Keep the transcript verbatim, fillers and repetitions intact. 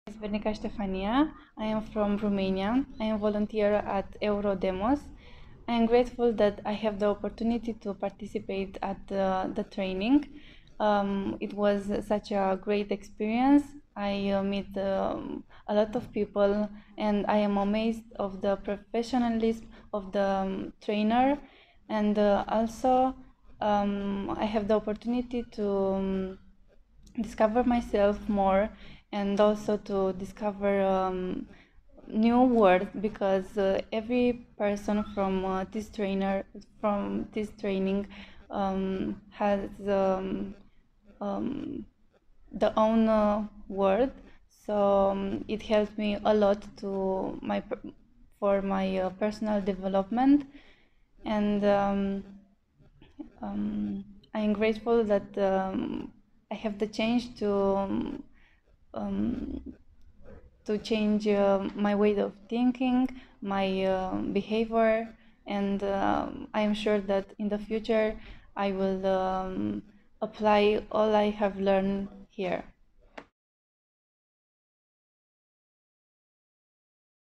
Vernica Ștefania. I am from Romania. I am volunteer at Eurodemos. I am grateful that I have the opportunity to participate at uh, the training. Um, it was such a great experience. I uh, meet um, a lot of people, and I am amazed of the professionalism of the um, trainer, and uh, also um, I have the opportunity to um, discover myself more, and also to discover um, new words, because uh, every person from uh, this trainer from this training um, has um, um, the own uh, word. So um, it helped me a lot to my for my uh, personal development, and um, um, I am grateful that um, I have the change to um, um, to change uh, my way of thinking, my uh, behavior, and um I am sure that in the future I will um, apply all I have learned here.